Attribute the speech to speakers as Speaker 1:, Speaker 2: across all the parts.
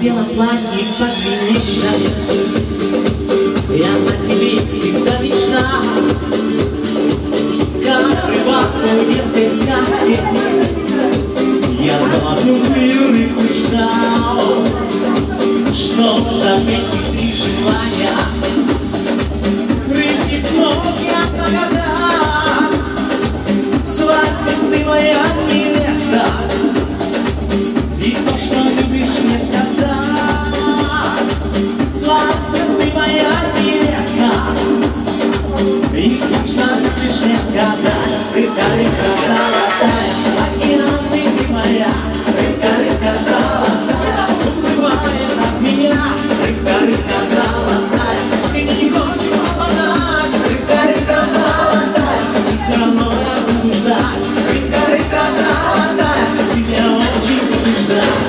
Speaker 1: белом платье под венечной. Я на тебе всегда мечтал, как рыбака в детской сказке. Я золотую рыбку ждал, чтоб заметить три желания. Прыгнет ног я загадал, свадьбы ты моя невеста. И то, что любишь, не сказать. Свадьбы ты моя невеста. И то, что любишь, не сказать. Рыбка золотая, океан ты моя. Рыбка золотая, уплывает от меня. Рыбка золотая, синий год попадает. Рыбка золотая, и все равно я буду ждать. Рыбка золотая, тебя очень буду ждать.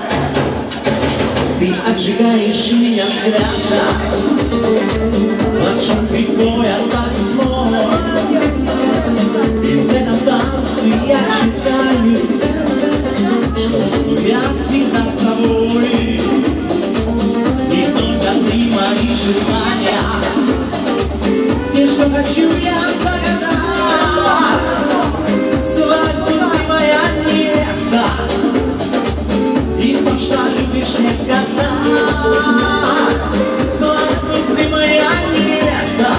Speaker 1: Ты отжигаешь меня взглядом, под шум крикой отправить зло. И в этом танце я читаю, что буду я всегда с тобой. И только ты мои желания, те, что хочу я загадать. Свадьбу ты моя невеста, и то, что любишь, не сказать. Свадьбу ты моя невеста,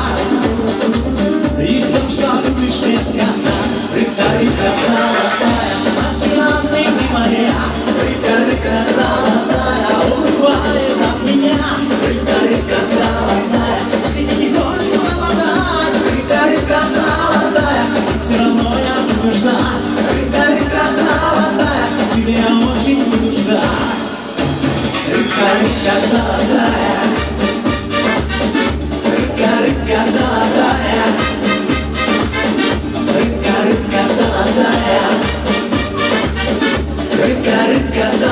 Speaker 1: и все, что любишь, не сказать. Рыбка золотая, океан ты моя. Рыбка золотая, уплывает от меня. Рыбка золотая, среди гор попадает. Рыбка золотая, все равно я буду ждать. Рыбка золотая, тебя очень буду ждать. Рыбка золотая, рыбка золотая, рыбка золотая, рыбка золотая.